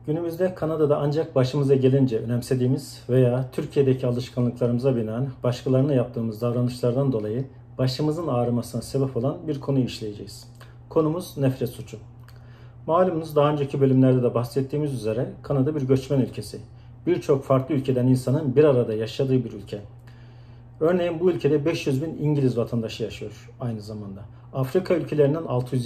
Günümüzde Kanada'da ancak başımıza gelince önemsediğimiz veya Türkiye'deki alışkanlıklarımıza binaen başkalarına yaptığımız davranışlardan dolayı başımızın ağrımasına sebep olan bir konuyu işleyeceğiz. Konumuz nefret suçu. Malumunuz daha önceki bölümlerde de bahsettiğimiz üzere Kanada bir göçmen ülkesi. Birçok farklı ülkeden insanın bir arada yaşadığı bir ülke. Örneğin bu ülkede 500 bin İngiliz vatandaşı yaşıyor aynı zamanda. Afrika ülkelerinden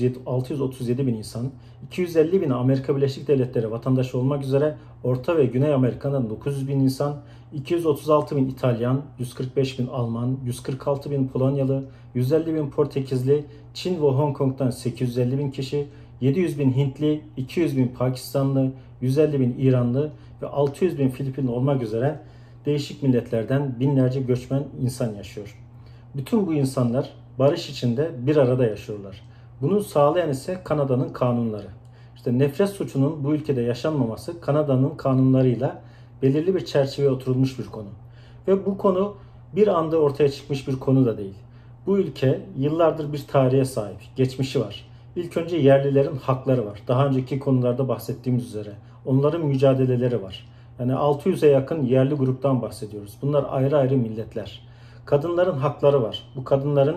637 bin insan, 250 bin Amerika Birleşik Devletleri vatandaşı olmak üzere Orta ve Güney Amerika'dan 900 bin insan, 236 bin İtalyan, 145 bin Alman, 146 bin Polonyalı, 150 bin Portekizli, Çin ve Hong Kong'dan 850 bin kişi, 700 bin Hintli, 200 bin Pakistanlı, 150 bin İranlı ve 600 bin Filipinli olmak üzere değişik milletlerden binlerce göçmen insan yaşıyor. Bütün bu insanlar barış içinde bir arada yaşıyorlar. Bunu sağlayan ise Kanada'nın kanunları. İşte nefret suçunun bu ülkede yaşanmaması Kanada'nın kanunlarıyla belirli bir çerçeveye oturulmuş bir konu. Ve bu konu bir anda ortaya çıkmış bir konu da değil. Bu ülke yıllardır bir tarihe sahip, geçmişi var. İlk önce yerlilerin hakları var. Daha önceki konularda bahsettiğimiz üzere. Onların mücadeleleri var. Yani 600'e yakın yerli gruptan bahsediyoruz. Bunlar ayrı ayrı milletler. Kadınların hakları var. Bu kadınların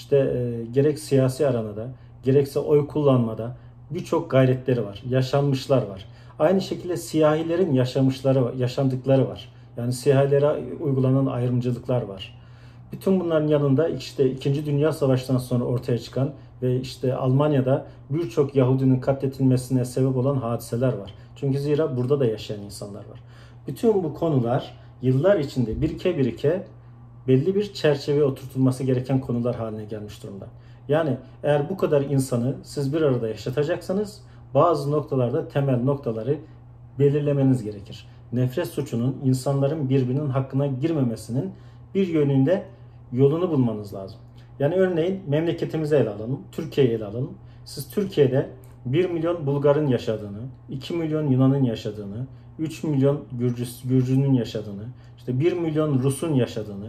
gerek siyasi aranada, gerekse oy kullanmada birçok gayretleri var. Yaşanmışlar var. Aynı şekilde siyahilerin yaşandıkları var. Yani siyahilere uygulanan ayrımcılıklar var. Bütün bunların yanında İkinci Dünya Savaşı'ndan sonra ortaya çıkan ve Almanya'da birçok Yahudinin katledilmesine sebep olan hadiseler var. Çünkü zira burada da yaşayan insanlar var. Bütün bu konular yıllar içinde birike belli bir çerçeveye oturtulması gereken konular haline gelmiş durumda. Yani eğer bu kadar insanı siz bir arada yaşatacaksanız bazı noktalarda temel noktaları belirlemeniz gerekir. Nefret suçunun insanların birbirinin hakkına girmemesinin bir yönünde yolunu bulmanız lazım. Yani örneğin memleketimizi ele alalım, Türkiye'yi ele alalım. Siz Türkiye'de 1 milyon Bulgar'ın yaşadığını, 2 milyon Yunan'ın yaşadığını, 3 milyon Gürcü'nün yaşadığını, 1 milyon Rus'un yaşadığını,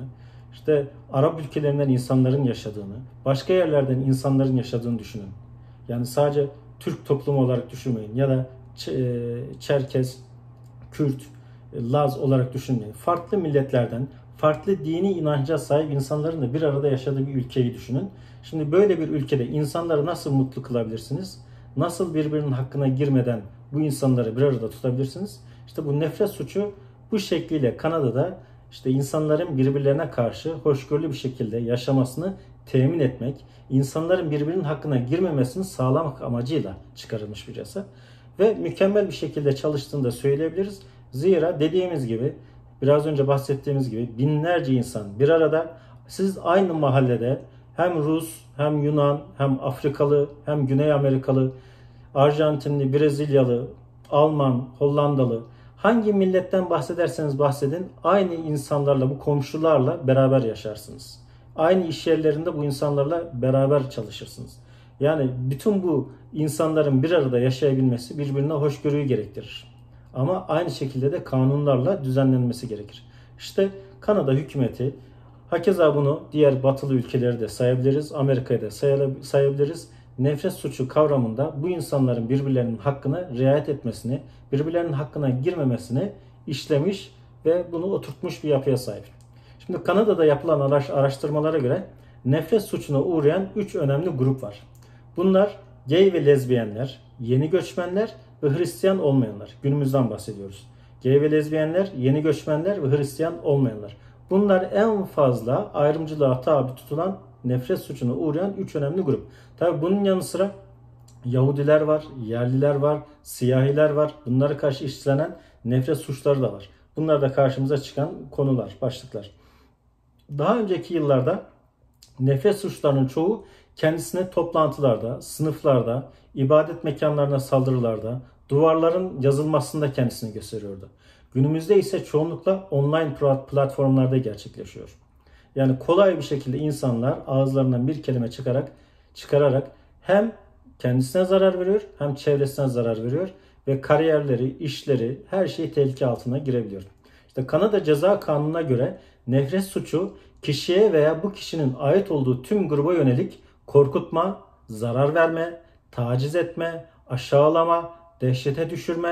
Arap ülkelerinden insanların yaşadığını, başka yerlerden insanların yaşadığını düşünün. Yani sadece Türk toplumu olarak düşünmeyin ya da Çerkez, Kürt, Laz olarak düşünmeyin. Farklı milletlerden, farklı dini inanca sahip insanların da bir arada yaşadığı bir ülkeyi düşünün. Şimdi böyle bir ülkede insanları nasıl mutlu kılabilirsiniz? Nasıl birbirinin hakkına girmeden bu insanları bir arada tutabilirsiniz? Bu nefret suçu bu şekliyle Kanada'da insanların birbirlerine karşı hoşgörülü bir şekilde yaşamasını temin etmek, insanların birbirinin hakkına girmemesini sağlamak amacıyla çıkarılmış bir yasa. Ve mükemmel bir şekilde çalıştığını da söyleyebiliriz. Zira dediğimiz gibi, biraz önce bahsettiğimiz gibi binlerce insan bir arada, siz aynı mahallede hem Rus, hem Yunan, hem Afrikalı, hem Güney Amerikalı, Arjantinli, Brezilyalı, Alman, Hollandalı, hangi milletten bahsederseniz bahsedin, aynı insanlarla, bu komşularla beraber yaşarsınız. Aynı iş yerlerinde bu insanlarla beraber çalışırsınız. Yani bütün bu insanların bir arada yaşayabilmesi birbirine hoşgörüyü gerektirir. Ama aynı şekilde de kanunlarla düzenlenmesi gerekir. Kanada hükümeti, hakeza bunu diğer batılı ülkeleri de sayabiliriz, Amerika'yı da sayabiliriz. Nefret suçu kavramında bu insanların birbirlerinin hakkına riayet etmesini, birbirlerinin hakkına girmemesini işlemiş ve bunu oturtmuş bir yapıya sahip. Şimdi Kanada'da yapılan araştırmalara göre nefret suçuna uğrayan 3 önemli grup var. Bunlar gay ve lezbiyenler, yeni göçmenler ve Hristiyan olmayanlar. Günümüzden bahsediyoruz. Gay ve lezbiyenler, yeni göçmenler ve Hristiyan olmayanlar. Bunlar en fazla ayrımcılığa tabi tutulan, nefret suçuna uğrayan 3 önemli grup. Tabi bunun yanı sıra Yahudiler var, yerliler var, siyahiler var. Bunlara karşı işlenen nefret suçları da var. Bunlar da karşımıza çıkan konular, başlıklar. Daha önceki yıllarda nefret suçlarının çoğu kendisine toplantılarda, sınıflarda, ibadet mekanlarına saldırılarda, duvarların yazılmasında kendisini gösteriyordu. Günümüzde ise çoğunlukla online platformlarda gerçekleşiyor. Yani kolay bir şekilde insanlar ağızlarından bir kelime çıkararak hem kendisine zarar veriyor hem çevresine zarar veriyor ve kariyerleri, işleri, her şey tehlike altına girebiliyor. Kanada Ceza Kanunu'na göre nefret suçu kişiye veya bu kişinin ait olduğu tüm gruba yönelik korkutma, zarar verme, taciz etme, aşağılama, dehşete düşürme,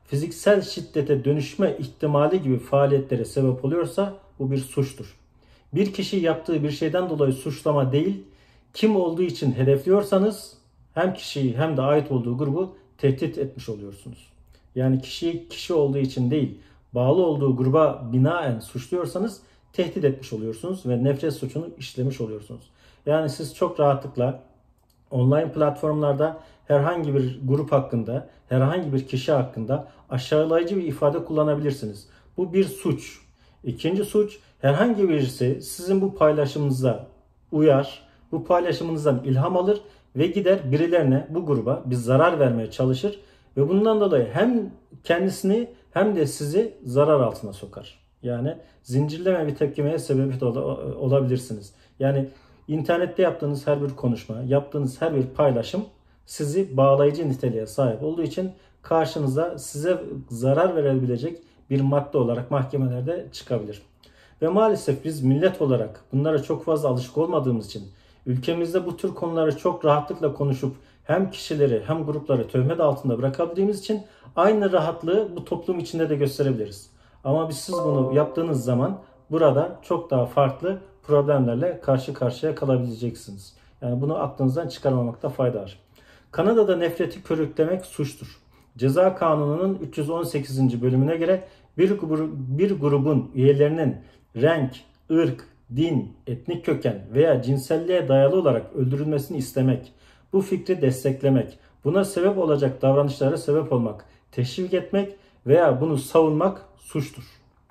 fiziksel şiddete dönüşme ihtimali gibi faaliyetlere sebep oluyorsa bu bir suçtur. Bir kişi yaptığı bir şeyden dolayı suçlama değil, kim olduğu için hedefliyorsanız hem kişiyi hem de ait olduğu grubu tehdit etmiş oluyorsunuz. Yani kişiyi kişi olduğu için değil, bağlı olduğu gruba binaen suçluyorsanız tehdit etmiş oluyorsunuz ve nefret suçunu işlemiş oluyorsunuz. Yani siz çok rahatlıkla online platformlarda herhangi bir grup hakkında, herhangi bir kişi hakkında aşağılayıcı bir ifade kullanabilirsiniz. Bu bir suç. İkinci suç, herhangi birisi sizin bu paylaşımınıza uyar, bu paylaşımınızdan ilham alır ve gider birilerine, bu gruba bir zarar vermeye çalışır ve bundan dolayı hem kendisini hem de sizi zarar altına sokar. Yani zincirleme bir tepkimeye sebebiyet olabilirsiniz. Yani internette yaptığınız her bir konuşma, yaptığınız her bir paylaşım sizi bağlayıcı niteliğe sahip olduğu için karşınıza size zarar verebilecek bir madde olarak mahkemelerde çıkabilir. Ve maalesef biz millet olarak bunlara çok fazla alışık olmadığımız için ülkemizde bu tür konuları çok rahatlıkla konuşup hem kişileri hem grupları töhmet altında bırakabildiğimiz için aynı rahatlığı bu toplum içinde de gösterebiliriz. Ama siz bunu yaptığınız zaman burada çok daha farklı problemlerle karşı karşıya kalabileceksiniz. Yani bunu aklınızdan çıkarmamakta fayda var. Kanada'da nefreti körüklemek suçtur. Ceza Kanunu'nun 318. bölümüne göre bir grubun üyelerinin renk, ırk, din, etnik köken veya cinselliğe dayalı olarak öldürülmesini istemek, bu fikri desteklemek, buna sebep olacak davranışlara sebep olmak, teşvik etmek veya bunu savunmak suçtur.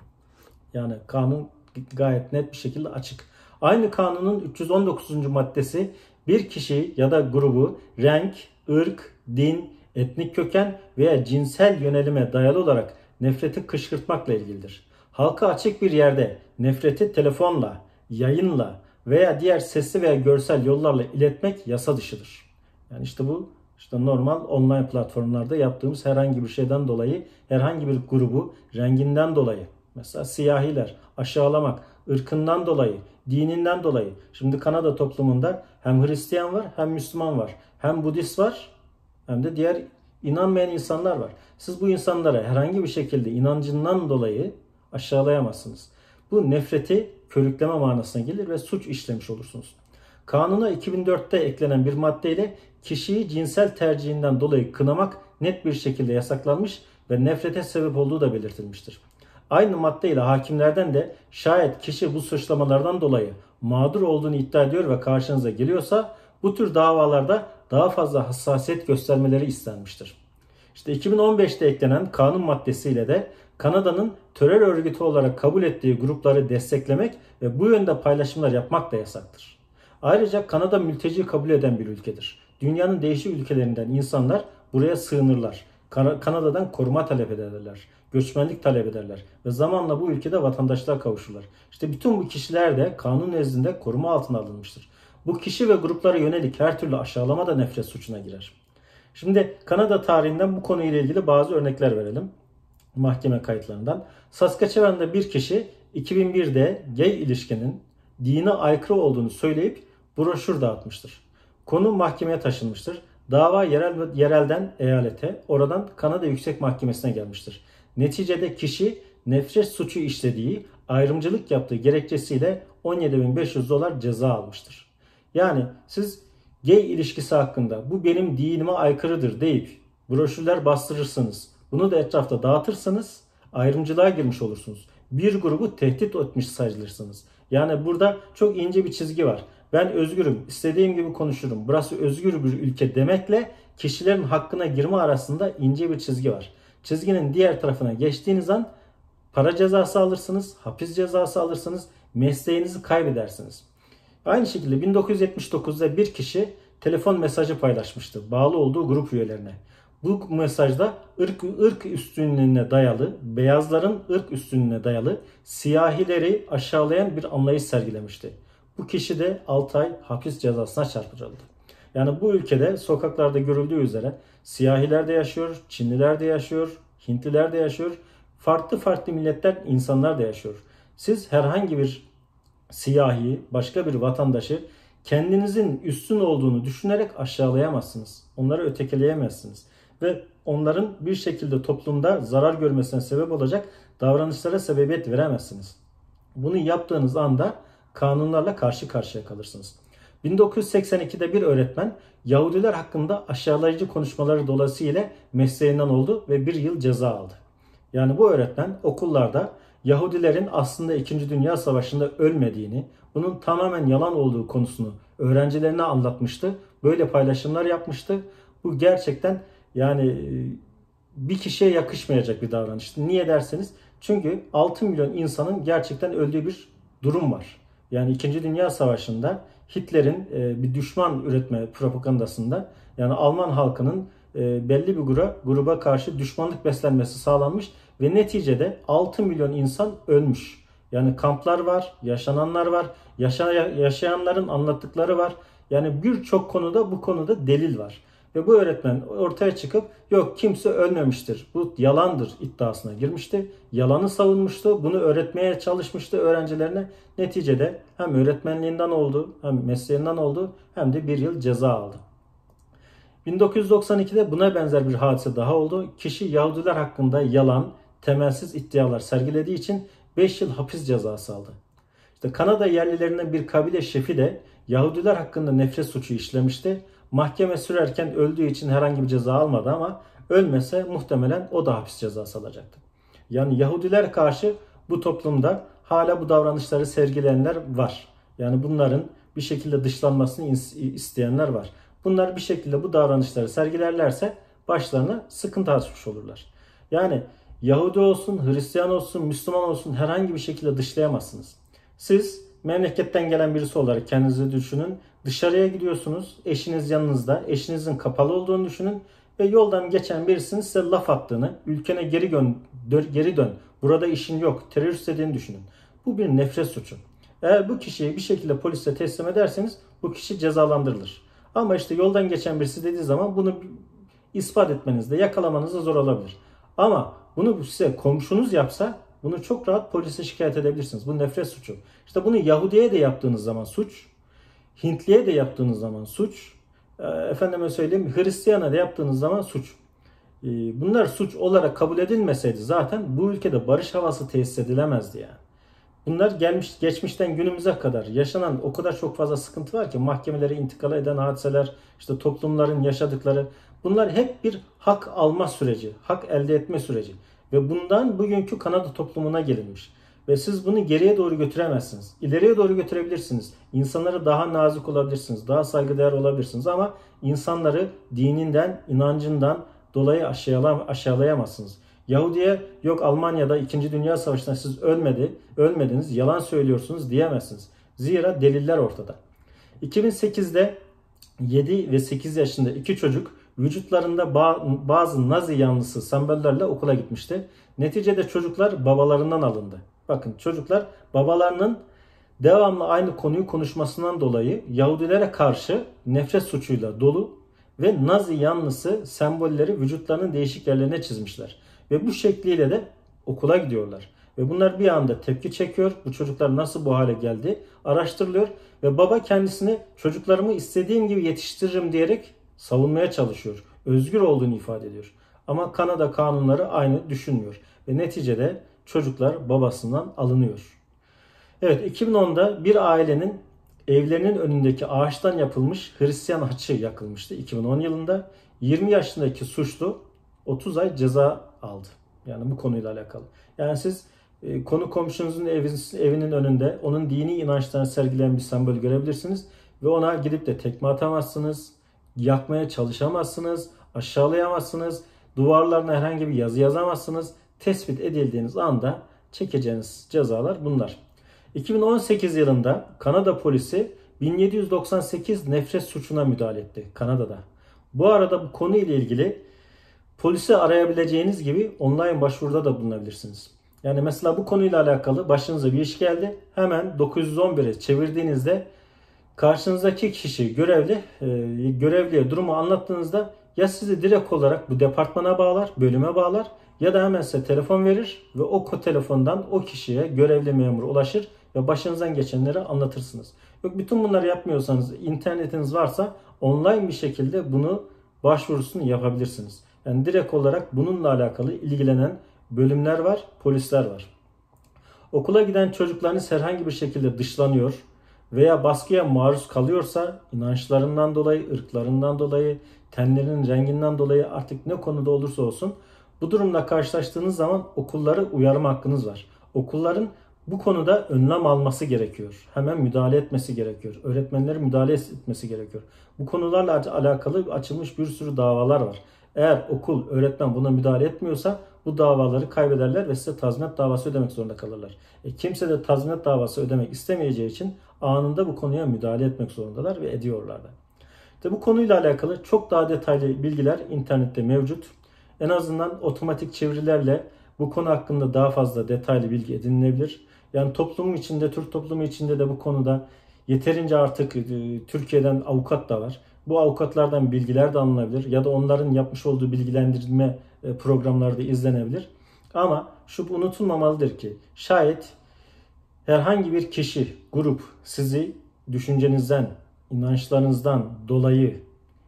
Yani kanun gayet net bir şekilde açık. Aynı kanunun 319. maddesi bir kişi ya da grubu renk, ırk, din, etnik köken veya cinsel yönelime dayalı olarak nefreti kışkırtmakla ilgilidir. Halka açık bir yerde nefreti telefonla, yayınla veya diğer sesli veya görsel yollarla iletmek yasa dışıdır. Yani işte bu normal online platformlarda yaptığımız herhangi bir şeyden dolayı, herhangi bir grubu renginden dolayı, mesela siyahiler aşağılamak, ırkından dolayı, dininden dolayı. Şimdi Kanada toplumunda hem Hristiyan var, hem Müslüman var, hem Budist var, hem de diğer inanmayan insanlar var. Siz bu insanlara herhangi bir şekilde inancından dolayı aşağılayamazsınız. Bu nefreti körükleme manasına gelir ve suç işlemiş olursunuz. Kanuna 2004'te eklenen bir maddeyle kişiyi cinsel tercihinden dolayı kınamak net bir şekilde yasaklanmış ve nefrete sebep olduğu da belirtilmiştir. Aynı maddeyle hakimlerden de şayet kişi bu suçlamalardan dolayı mağdur olduğunu iddia ediyor ve karşınıza geliyorsa bu tür davalarda daha fazla hassasiyet göstermeleri istenmiştir. İşte 2015'te eklenen kanun maddesiyle de Kanada'nın terör örgütü olarak kabul ettiği grupları desteklemek ve bu yönde paylaşımlar yapmak da yasaktır. Ayrıca Kanada mülteci kabul eden bir ülkedir. Dünyanın değişik ülkelerinden insanlar buraya sığınırlar. Kanada'dan koruma talep ederler. Göçmenlik talep ederler. Ve zamanla bu ülkede vatandaşlığa kavuşurlar. İşte bütün bu kişiler de kanun nezdinde koruma altına alınmıştır. Bu kişi ve gruplara yönelik her türlü aşağılama da nefret suçuna girer. Şimdi Kanada tarihinden bu konuyla ilgili bazı örnekler verelim. Mahkeme kayıtlarından. Saskatchewan'da bir kişi 2001'de gay ilişkinin dine aykırı olduğunu söyleyip broşür dağıtmıştır. Konu mahkemeye taşınmıştır. Dava yerelden eyalete, oradan Kanada Yüksek Mahkemesi'ne gelmiştir. Neticede kişi nefret suçu işlediği, ayrımcılık yaptığı gerekçesiyle $17.500 ceza almıştır. Yani siz gay ilişkisi hakkında bu benim dinime aykırıdır deyip broşürler bastırırsınız. Bunu da etrafta dağıtırsanız ayrımcılığa girmiş olursunuz. Bir grubu tehdit etmiş sayılırsınız. Yani burada çok ince bir çizgi var. Ben özgürüm, istediğim gibi konuşurum, burası özgür bir ülke demekle kişilerin hakkına girme arasında ince bir çizgi var. Çizginin diğer tarafına geçtiğiniz an para cezası alırsınız, hapis cezası alırsınız, mesleğinizi kaybedersiniz. Aynı şekilde 1979'da bir kişi telefon mesajı paylaşmıştı bağlı olduğu grup üyelerine. Bu mesajda ırk üstünlüğüne dayalı, beyazların ırk üstünlüğüne dayalı siyahileri aşağılayan bir anlayış sergilemişti. Bu kişi de 6 ay hapis cezasına çarptırıldı. Yani bu ülkede sokaklarda görüldüğü üzere siyahiler de yaşıyor, Çinliler de yaşıyor, Hintliler de yaşıyor, farklı milletler insanlar da yaşıyor. Siz herhangi bir siyahi, başka bir vatandaşı kendinizin üstün olduğunu düşünerek aşağılayamazsınız. Onları ötekeleyemezsiniz. ve onların bir şekilde toplumda zarar görmesine sebep olacak davranışlara sebebiyet veremezsiniz. Bunu yaptığınız anda kanunlarla karşı karşıya kalırsınız. 1982'de bir öğretmen Yahudiler hakkında aşağılayıcı konuşmaları dolayısıyla mesleğinden oldu ve bir yıl ceza aldı. Yani bu öğretmen okullarda Yahudilerin aslında 2. Dünya Savaşı'nda ölmediğini, bunun tamamen yalan olduğu konusunu öğrencilerine anlatmıştı. Böyle paylaşımlar yapmıştı. Bu gerçekten bir kişiye yakışmayacak bir davranıştı. Niye derseniz, çünkü 6 milyon insanın gerçekten öldüğü bir durum var. Yani 2. Dünya Savaşı'nda Hitler'in bir düşman üretme propagandasında Alman halkının belli bir gruba karşı düşmanlık beslenmesi sağlanmış ve neticede 6 milyon insan ölmüş. Yani kamplar var, yaşananlar var, yaşayanların anlattıkları var. Yani birçok konuda bu konuda delil var. Ve bu öğretmen ortaya çıkıp yok kimse ölmemiştir, bu yalandır iddiasına girmişti. Yalanı savunmuştu, bunu öğretmeye çalışmıştı öğrencilerine. Neticede hem öğretmenliğinden oldu, hem mesleğinden oldu, hem de bir yıl ceza aldı. 1992'de buna benzer bir hadise daha oldu. Kişi Yahudiler hakkında yalan, temelsiz iddialar sergilediği için 5 yıl hapis cezası aldı. İşte Kanada yerlilerinden bir kabile şefi de Yahudiler hakkında nefret suçu işlemişti. Mahkeme sürerken öldüğü için herhangi bir ceza almadı ama ölmese muhtemelen o da hapis cezası alacaktı. Yani Yahudiler karşı bu toplumda hala bu davranışları sergileyenler var. Yani bunların bir şekilde dışlanmasını isteyenler var. Bunlar bir şekilde bu davranışları sergilerlerse başlarına sıkıntı açmış olurlar. Yani Yahudi olsun, Hristiyan olsun, Müslüman olsun herhangi bir şekilde dışlayamazsınız. Siz memleketten gelen birisi olarak kendinizi düşünün. Dışarıya gidiyorsunuz. Eşiniz yanınızda. Eşinizin kapalı olduğunu düşünün. Ve yoldan geçen birisinin size laf attığını, ülkene geri dön. Burada işin yok. Terörist dediğini düşünün. Bu bir nefret suçu. Eğer bu kişiyi bir şekilde polise teslim ederseniz bu kişi cezalandırılır. Ama işte yoldan geçen birisi dediği zaman bunu ispat etmenizde, yakalamanızda zor olabilir. Ama bunu size komşunuz yapsa bunu çok rahat polise şikayet edebilirsiniz. Bu nefret suçu. İşte bunu Yahudi'ye de yaptığınız zaman suç. Hintliye de yaptığınız zaman suç. Efendime söyleyeyim Hristiyan'a da yaptığınız zaman suç. Bunlar suç olarak kabul edilmeseydi zaten bu ülkede barış havası tesis edilemezdi yani. Bunlar geçmişten günümüze kadar yaşanan o kadar çok fazla sıkıntı var ki mahkemelere intikal eden hadiseler, işte toplumların yaşadıkları, bunlar hep bir hak alma süreci, hak elde etme süreci. Ve bundan bugünkü Kanada toplumuna gelinmiş. Ve siz bunu geriye doğru götüremezsiniz. İleriye doğru götürebilirsiniz. İnsanlara daha nazik olabilirsiniz, daha saygıdeğer olabilirsiniz ama insanları dininden, inancından dolayı aşağılayamazsınız. Yahudi'ye yok Almanya'da 2. Dünya Savaşı'nda siz ölmediniz, yalan söylüyorsunuz diyemezsiniz. Zira deliller ortada. 2008'de 7 ve 8 yaşında iki çocuk vücutlarında bazı Nazi yanlısı sembollerle okula gitmişti. Neticede çocuklar babalarından alındı. Bakın çocuklar babalarının devamlı aynı konuyu konuşmasından dolayı Yahudilere karşı nefret suçuyla dolu ve Nazi yanlısı sembolleri vücutlarının değişik yerlerine çizmişler. Ve bu şekliyle de okula gidiyorlar. Ve bunlar bir anda tepki çekiyor. Bu çocuklar nasıl bu hale geldi? Araştırılıyor. Ve baba kendisini çocuklarımı istediğim gibi yetiştiririm diyerek savunmaya çalışıyor. Özgür olduğunu ifade ediyor. Ama Kanada kanunları aynı düşünmüyor. Ve neticede çocuklar babasından alınıyor. Evet, 2010'da bir ailenin evlerinin önündeki ağaçtan yapılmış Hristiyan haçı yakılmıştı 2010 yılında. 20 yaşındaki suçlu 30 ay ceza aldı. Yani bu konuyla alakalı. Yani siz konu komşunuzun evinin önünde onun dini inançlarını sergileyen bir sembol görebilirsiniz. Ve ona gidip de tekme atamazsınız, yakmaya çalışamazsınız, aşağılayamazsınız, duvarlarına herhangi bir yazı yazamazsınız. Tespit edildiğiniz anda çekeceğiniz cezalar bunlar. 2018 yılında Kanada polisi 1798 nefret suçuna müdahale etti Kanada'da. Bu arada bu konuyla ilgili polisi arayabileceğiniz gibi online başvuruda da bulunabilirsiniz. Yani mesela bu konuyla alakalı başınıza bir iş geldi. Hemen 911'e çevirdiğinizde karşınızdaki kişi görevliye durumu anlattığınızda ya sizi direkt olarak bu departmana bağlar, bölüme bağlar ya da hemen size telefon verir ve o telefondan o kişiye görevli memur ulaşır ve başınızdan geçenleri anlatırsınız. Yok bütün bunları yapmıyorsanız internetiniz varsa online bir şekilde bunu başvurusunu yapabilirsiniz. Yani direkt olarak bununla alakalı ilgilenen bölümler var, polisler var. Okula giden çocuklarınız herhangi bir şekilde dışlanıyor veya baskıya maruz kalıyorsa inançlarından dolayı, ırklarından dolayı, tenlerinin renginden dolayı artık ne konuda olursa olsun bu durumla karşılaştığınız zaman okulları uyarma hakkınız var. Okulların bu konuda önlem alması gerekiyor. Hemen müdahale etmesi gerekiyor. Öğretmenlerin müdahale etmesi gerekiyor. Bu konularla alakalı açılmış bir sürü davalar var. Eğer okul, öğretmen buna müdahale etmiyorsa bu davaları kaybederler ve size tazminat davası ödemek zorunda kalırlar. Kimse de tazminat davası ödemek istemeyeceği için anında bu konuya müdahale etmek zorundalar ve ediyorlar da. İşte bu konuyla alakalı çok daha detaylı bilgiler internette mevcut. En azından otomatik çevirilerle bu konu hakkında daha fazla detaylı bilgi edinilebilir. Yani toplumun içinde, Türk toplumu içinde de bu konuda yeterince artık Türkiye'den avukat da var. Bu avukatlardan bilgiler de alınabilir ya da onların yapmış olduğu bilgilendirme programları da izlenebilir. Ama şu unutulmamalıdır ki şayet herhangi bir kişi, grup sizi düşüncenizden, inançlarınızdan dolayı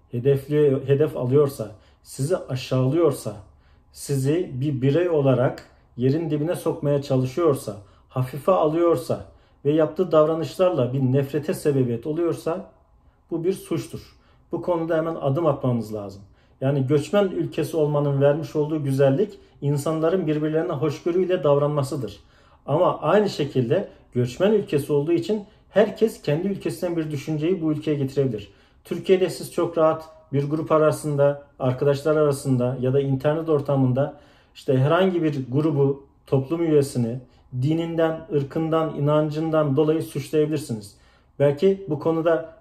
hedef alıyorsa, sizi aşağılıyorsa, sizi bir birey olarak yerin dibine sokmaya çalışıyorsa, hafife alıyorsa ve yaptığı davranışlarla bir nefrete sebebiyet oluyorsa bu bir suçtur. Bu konuda hemen adım atmamız lazım. Yani göçmen ülkesi olmanın vermiş olduğu güzellik insanların birbirlerine hoşgörüyle davranmasıdır. Ama aynı şekilde göçmen ülkesi olduğu için herkes kendi ülkesinden bir düşünceyi bu ülkeye getirebilir. Türkiye'de siz çok rahat bir grup arasında, arkadaşlar arasında ya da internet ortamında işte herhangi bir grubu, toplum üyesini dininden, ırkından, inancından dolayı suçlayabilirsiniz. Belki bu konuda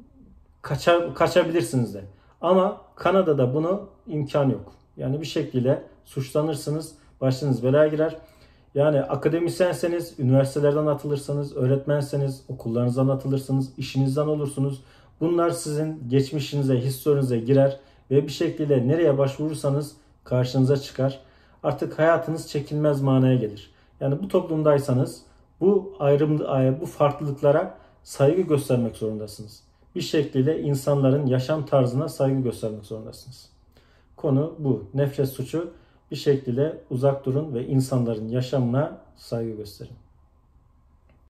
kaçabilirsiniz de. Ama Kanada'da bunu imkan yok. Yani bir şekilde suçlanırsınız, başınız belaya girer. Yani akademisyenseniz, üniversitelerden atılırsanız, öğretmenseniz, okullarınızdan atılırsınız, işinizden olursunuz. Bunlar sizin geçmişinize, historinize girer ve bir şekilde nereye başvurursanız karşınıza çıkar. Artık hayatınız çekilmez manaya gelir. Yani bu toplumdaysanız bu farklılıklara saygı göstermek zorundasınız. Bir şekilde insanların yaşam tarzına saygı göstermek zorundasınız. Konu bu. Nefret suçu, bir şekilde uzak durun ve insanların yaşamına saygı gösterin.